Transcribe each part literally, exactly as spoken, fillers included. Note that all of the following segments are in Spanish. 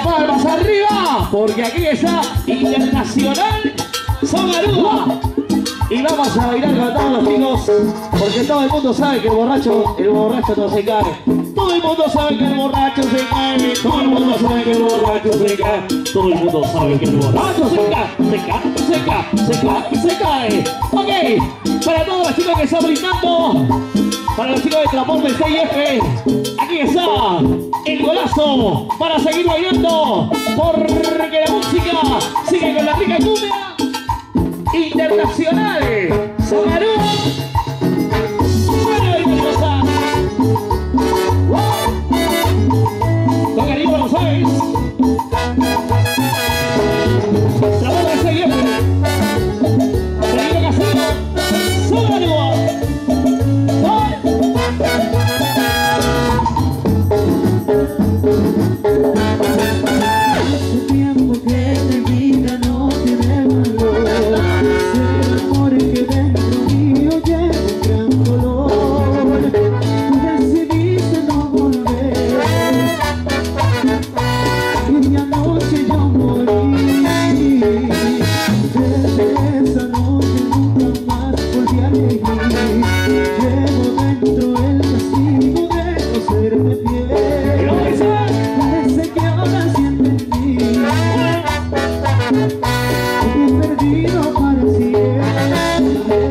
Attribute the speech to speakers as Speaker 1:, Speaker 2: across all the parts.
Speaker 1: palmas arriba, porque aquí está Internacional Son Aruba. Y vamos a bailar con todos los chicos, porque todo el mundo sabe que el borracho, el borracho no se cae. Todo el mundo sabe que el borracho se cae. Todo el mundo sabe que el borracho se cae. Todo el mundo sabe que el borracho se cae. Se cae, se cae, se cae, se cae. Ok, para todos los chicos que están brindando, para los chicos de Transporte seis F, aquí está el golazo para seguir bailando, porque la música sigue con la rica cumbia. Internacional Son Aruba. Bueno, y cosa. Con cariño, Buenos Aires. Trabajo de seis F. Peligro Casero. Son Aruba.
Speaker 2: Hace tiempo que mi vida no tiene valor. El amor que dentro mío lleva un gran dolor. Tú decidiste no volver. Aquella noche yo morí. Desde esa noche nunca más volví a reír. Llevo dentro el castigo de no serme fiel. Parece que ahora sí entendí. He perdido para siempre.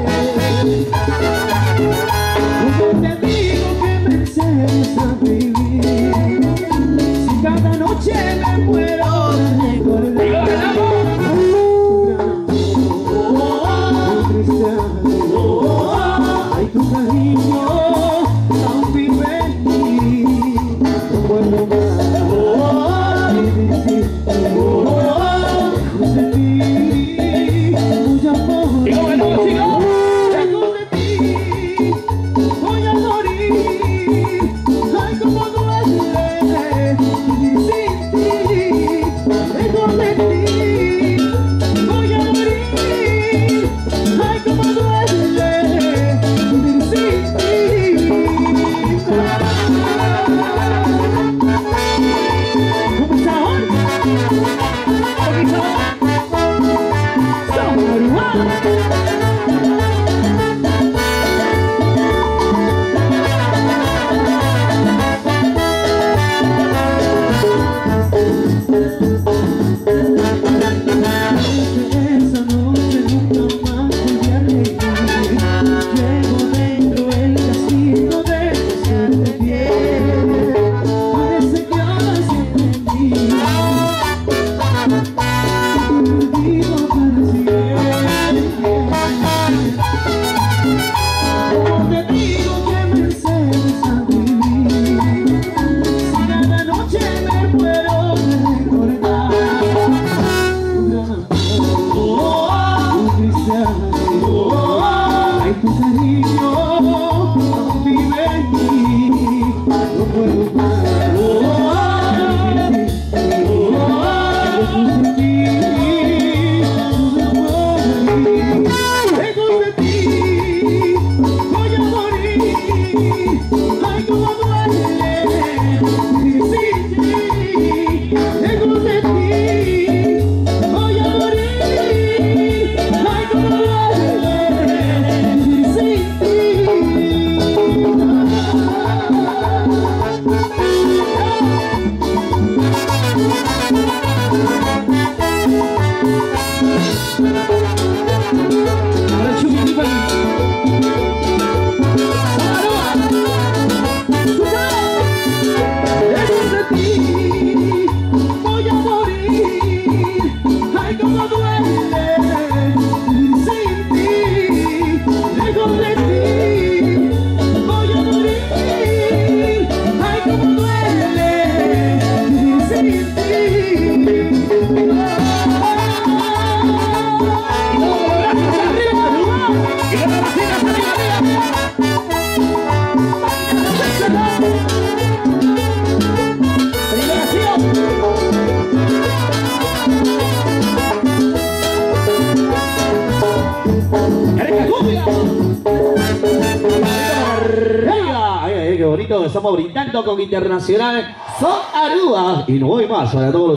Speaker 2: Como te digo que me enseñes a vivir. Si cada noche me muero de recordar tu tristeza, ay, tu cariño aún vive en mí. No puedo más vivir sin ti. Lejos de ti, voy a morir. Lejos de ti, voy a morir. Ay, cómo duele vivir sin ti. Lejos de ti, voy a morir. Ay, cómo duele vivir sin ti. ¿Cómo está hoy? ¿Cómo está hoy? Son Aruba. Esa noche nunca más volví a reír. Llevo dentro el castigo de no serme fiel. Parece que ahora sí entendí. He perdido para siempre. Como te digo que me enseñes a vivir. Si cada noche me muero de recordar tu gran amor, tu tristeza, ay, tu cariño aún vive en mí. No puedo más vivir sin ti. Lejos de ti, no me morir. Lejos de ti, voy a morir. Ay, cómo duele vivir sin ti. Lejos de ti, voy a morir. Ay, cómo duele vivir sin ti.
Speaker 1: Ahora Chucky, Chucky.
Speaker 2: Lejos de ti, voy a morir. Ay, cómo duele vivir sin ti. Lejos de ti, voy a morir. Ay, cómo duele vivir sin ti.
Speaker 1: Y los brazos arriba, arriba. Qué bonito, estamos brindando con Internacional Son Aruba. Y no voy más para todos los